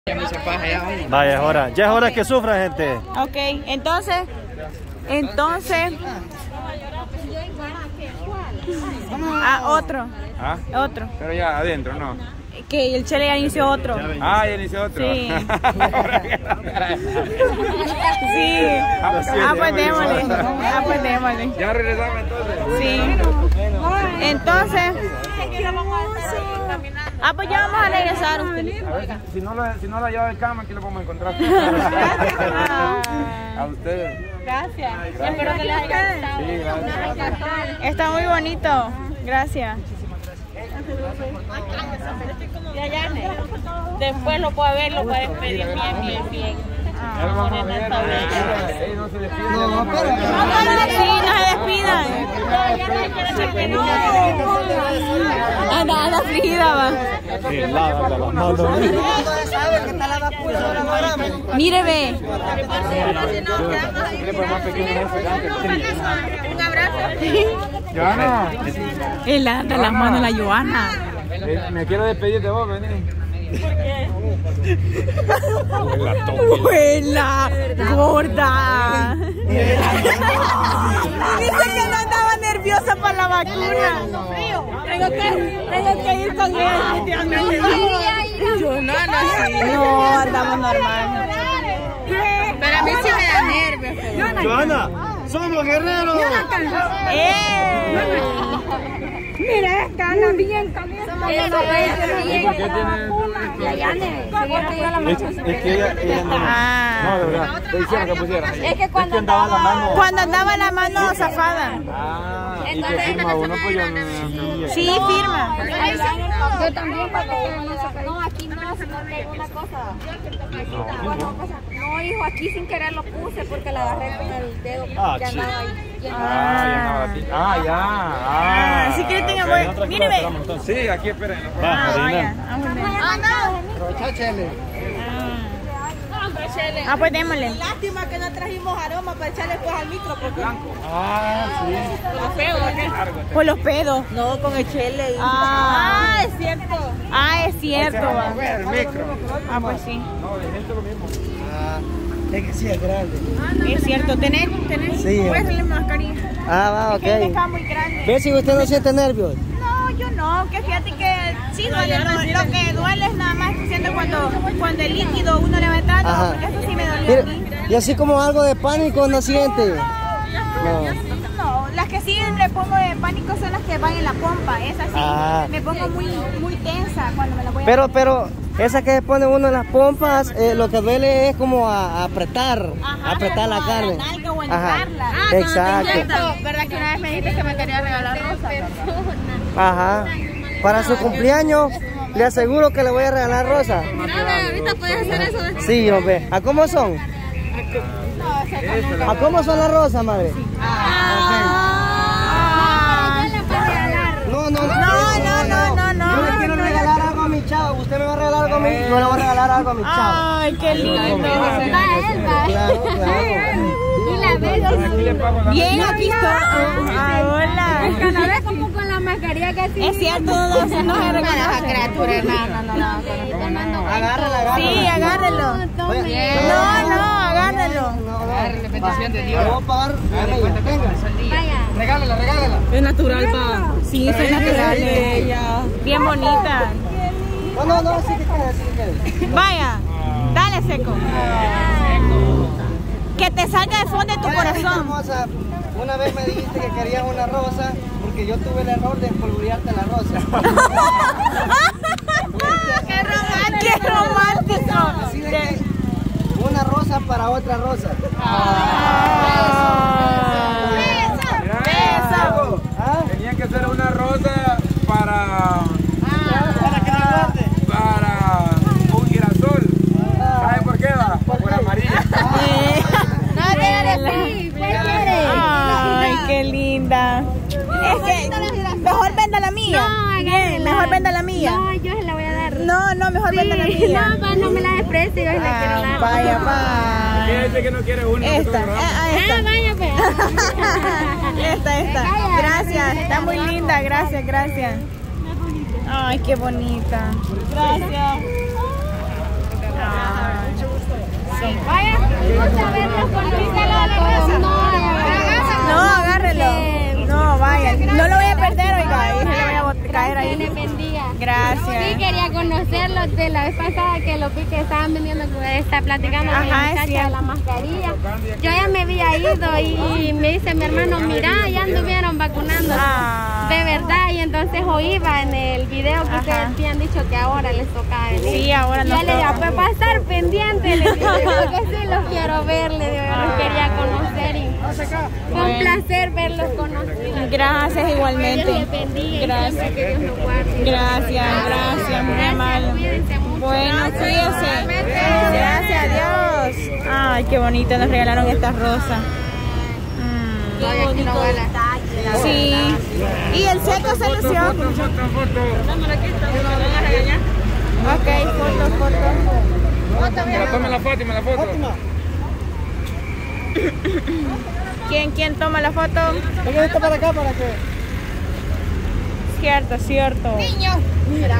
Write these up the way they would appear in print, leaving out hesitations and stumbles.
Vaya, es hora. Ya es hora que sufra, gente. Ok, entonces. Otro. ¿Ah? Otro. Pero ya adentro, ¿no? Que el Chele ya inició otro. Ah, ya inició otro. Sí. Sí. Pues démosle. Ya regresamos entonces. Sí. Entonces. Pues ya vamos a regresar. A ver, si no la lleva de cama, aquí lo podemos encontrar. A ustedes. Gracias. Espero que les haya gustado. Sí, gracias. Está muy bonito. Gracias. Después lo puede ver, lo puede pedir bien. Ya lo vamos a ver. No se despiden. Sí, no se despidan. Anda afligida, va. Mire, ve. Un abrazo. Joana. Él anda las manos a la Joana. Me quiero despedir de vos, vení. ¡Abuela! ¡Gorda! Dice que no andaba nerviosa para la vacuna. Tengo que ir con él. No, andamos normal. Pero a mí sí me da nervios. Joana, somos guerreros. Mira, esta anda bien caliente. ¿Por qué es que ella no. No, de verdad. Te hicieron que pusiera. Es que cuando andaba la mano zafada. Ah, y que firma uno, pues yo no. Sí, firma. Yo también, porque no, aquí no, sino que una cosa. No, hijo, aquí sin querer lo puse porque la agarré con el dedo que andaba ahí. Así que tenga buen. Míreme. Sí, aquí esperen. Vaya. Pues démosle. Lástima que no trajimos aroma para echarle pues al micro porque Sí. Por los pedos. no, con el chele. Es cierto. Es cierto. El micro. Pues sí. No, de gente lo mismo. Es que sí es grande. Es cierto. Tenés. Sí. Puedes hacerle mascarilla. Va, Es que está muy grande. ¿Ves si usted no siente nervios? No, yo no, que fíjate que sí duele, lo que duele es nada más siento cuando el líquido uno le va entrando, Ajá. eso sí me dolió a mí. Y así como algo de pánico no siente. No, las que sí le pongo de pánico son las que van en la pompa, esas sí, me pongo muy tensa cuando me la voy a Pero esa que pone uno en las pompas, lo que duele es como apretar la carne. La nalga o entrar-la. Exacto. ¿Verdad que una vez me dijiste que me quería regalar rosa? Ajá. Para su cumpleaños, le aseguro que le voy a regalar rosa. Mira, ahorita puedes hacer eso. Sí, hombre. ¿A cómo son? ¿A cómo son las rosas, madre? No. Yo le quiero regalar algo a mi chavo. Usted me va a regalar algo a mí. Yo le voy a regalar algo a mi chavo. Ay, qué lindo. Claro. Y la ves. Bien, aquí estoy. Hola. Cada vez como con la mascarilla que así. Es cierto, no se reconoce. criatura, no. Agárrala. Sí, agárrelo. No, agárrelo. Le voy a pagar. Vaya. Regálala. es natural pa. Sí, soy natural. Bien bonita. No, sí que quede. Vaya, dale seco. Que te salga de fondo de tu corazón. Hermosa, una vez me dijiste que querías una rosa porque yo tuve el error de espolvorearte la rosa. ¡Qué romántico! Así de que una rosa para otra rosa. Beso. Tenía que ser una rosa para un girasol. ¿Sabe por qué va? Por amarilla. Ay, qué linda. Es que mejor venda la mía. Bien, mejor venda la mía. No, yo se la voy a dar. No, mejor venda la mía. No me la desprecio, yo se la quiero dar. Vaya. Fíjate que no quiere una. Esta. Vaya, pues. Esta. Gracias, está muy linda, gracias. Ay, qué bonita. Gracias. gusta verlos con los No, agárrelo. No, vaya. No lo voy a perder, oiga. Ahí se le voy a caer ahí. Dios les bendiga. Gracias. Sí, quería conocerlos de la vez pasada que los vi que estaban vendiendo, está platicando con la muchacha de la mascarilla. Yo ya me había ido y me dice mi hermano, mira, ya anduvieron vacunando. De verdad, y entonces oíba en el video que ustedes habían dicho que ahora les tocaba venir. Sí, ahora no. Yo le digo, pues va a estar pendiente, le digo, porque sí los quiero ver, le digo, los quería conocer y fue un placer verlos conocidos. Gracias, igualmente. Dios les bendiga. Gracias. Que Dios los guarde. Gracias, muy amable. Cuídense mucho. Bueno, cuídense. Gracias a Dios. Ay, qué bonito, nos regalaron esta rosa. Todavía quiero verla. Sí. ¿Y el seco se lució? Ok, foto. Tome la foto y me la foto. ¿Quién toma la foto? Venga esto para acá para que... Cierto. Niño. Mira.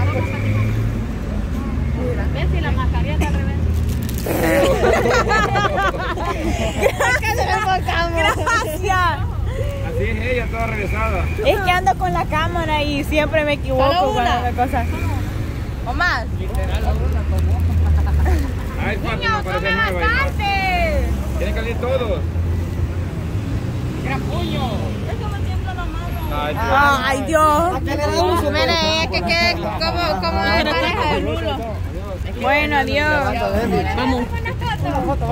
¿Ves si la mascarilla está al revés? Gracias. Así es ella, toda regresada. Es que ando con la cámara y siempre me equivoco con la cosa. ¿O más? Ay, Fátima, parece nueva. Tienen que salir todos. ¡Gran puño! Ay, Dios. Mira, que quede como la pareja del Lulo. Bueno, adiós. Vamos. Foto.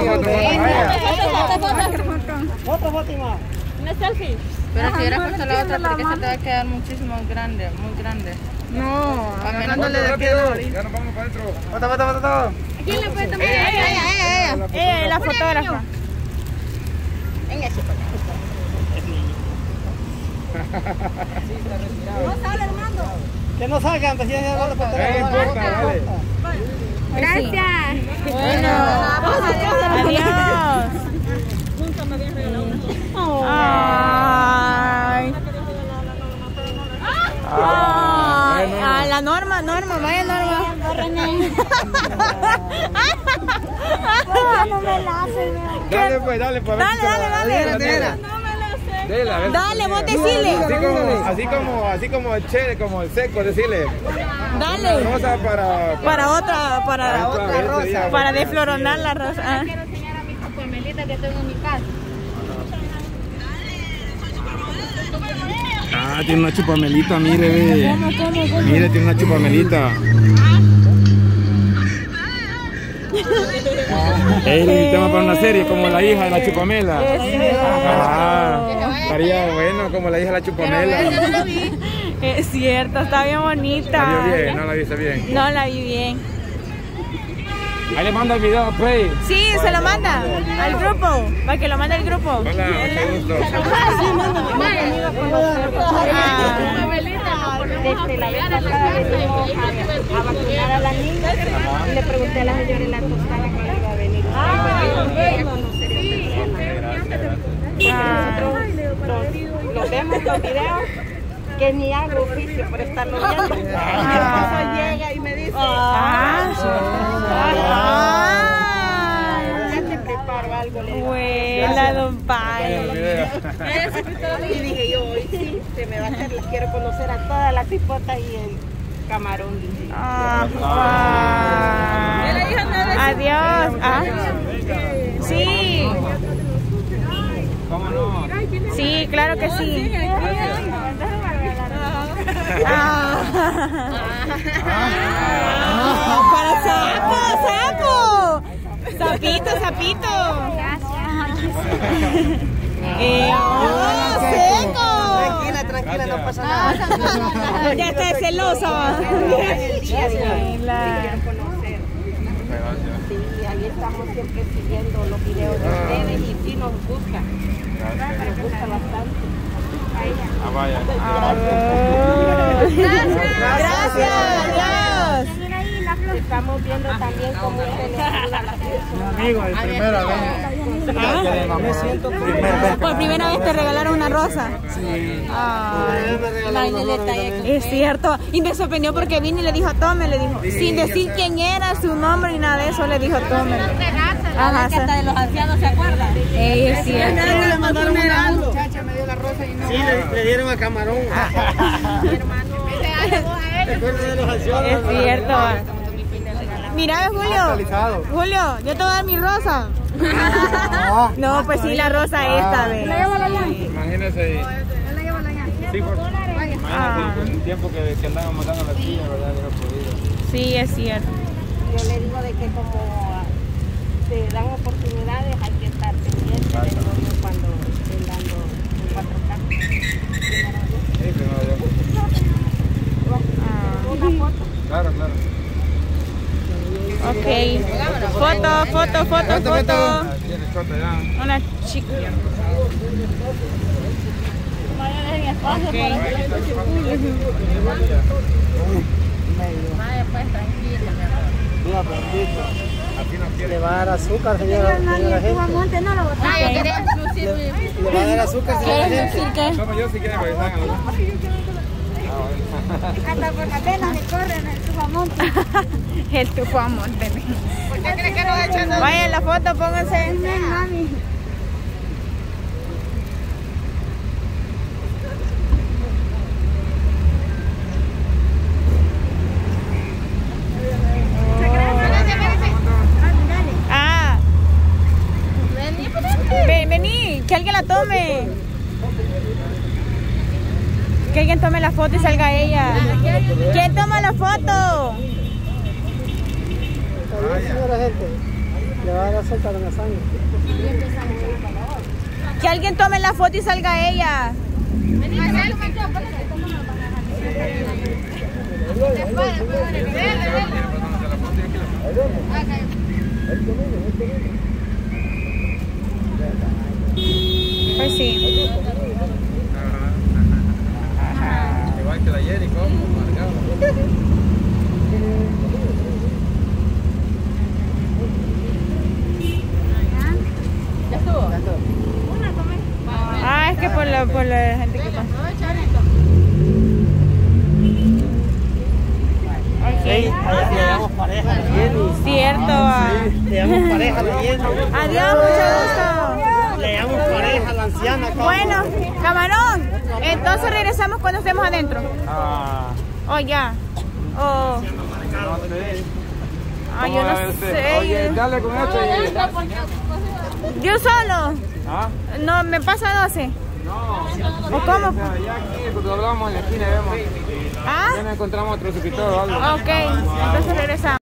Otra Fátima. ¿Una selfie? Pero si hubieras puesto la otra porque esa te va a quedar muchísimo grande, muy grande. No, Agarrándole de aquí. Ya nos vamos para adentro. Foto. ¿Quién le puede tomar? Ella es la fotógrafa. Venga, Que no salgan, pues ya no lo No importa, dale. Gracias. Bueno, adiós. Ay. A la Norma, vaya Norma. Dale, pues, dale. Dale, vos decile. Así como el chile, como el seco, decirle. Dale. Rosa Para otra rosa. Para desfloronar la rosa. Quiero enseñar a mi chupamelita que tengo en mi casa. Ah, tiene una chupamelita, mire, ve. Mire, tiene una chupamelita. Es el tema para una serie, como la hija de la chupamela. Estaría bueno, como la hija de la chupamela. Es cierto, está bien bonita. ¿La vio bien? ¿No la viste bien? No la vi bien. Ahí le manda el video a Play. Sí, se lo manda al grupo, para que lo mande al grupo. Hola, mucho gusto. Desde la vez pasada venimos a vacunar a la niña y le pregunté a la señora en la tostada que iba a venir. Quería conocer en persona. Nosotros los vemos los videos que ni hago oficio por estarlo viendo. Mi esposo llega y me dice, ya te preparo algo. Buena, don Pai. Y dije yo, hoy sí, se me va a hacer, les quiero conocer a todas las hipotas y el camarón. Adiós. Sí. ¿Cómo no? Sí, claro que sí. Para sapo. Sapito. Seco. Tranquila, no pasa nada. Ya está celosa. Sí, ahí estamos siempre siguiendo los videos de ustedes y sí nos gusta. Nos gusta bastante. Vaya. Gracias. Adiós. Estamos viendo también cómo ustedes ayudan a las personas. Amigo, de primera vez. Me siento Por primera vez te regalaron una rosa. Sí. Es cierto. Y me sorprendió porque vine y le dijo, tome, le dijo. Sin decir quién era, su nombre ni nada de eso, le dijo, tome. Ajá, que hasta de los ancianos se acuerdan. Es cierto. Le mandaron una Muchacha me dio la rosa y no. Sí, le dieron a Camarón. Mi hermano. ¿Te acuerdas de los ancianos? Es cierto. Mira, Julio. Julio, yo te voy a dar mi rosa. No, pues sí, la rosa esta, ve. Imagínese. Sí, imagínate con el tiempo que andaban matando a las chillas, ¿verdad? Yo no he podido. Sí, es cierto. Yo le digo de que como te dan oportunidades hay que estar pendiente de los cuando estén dando en 4K. Sí, primero yo. Una foto. Claro, claro. Ok. Foto. Tiene foto ya. Una chica. Vaya pues, tranquila. Mira, bendito. Le va a dar azúcar, señora gente. No lo Okay. Le va a dar azúcar, señora gente. Como yo si quieren que salgan los dos. Hasta por la pena le corren el tufamonte. El tufamonte. ¿Por qué crees que nos echan? Vaya la foto, pónganse. Mami. Ah. Vení, que alguien la tome. Que alguien tome la foto y salga ella. ¿Quién toma la foto? Señora gente. Le va a dar azúcar en la sangre. Que alguien tome la foto y salga ella. Pues sí. Igual que la ayer y como marcado. ¿Ya estuvo? Ah, es que por la gente que pasa. Le Ok. damos pareja a la Jenny. Cierto. Le damos pareja a la Jenny. Adiós, mucho gusto. Le damos pareja a la anciana. Bueno, Camarón, entonces regresamos cuando estemos adentro. Oh, ya. Oh. No sé. Yo no sé. Oye, dale con esto y... ¿Yo solo? ¿Ah? No, me pasa 12. No. ¿O cómo? O sea, ya aquí, cuando hablamos en la esquina, vemos. ¿Ah? Ya nos encontramos otro suscriptor o algo. Ok, entonces regresamos.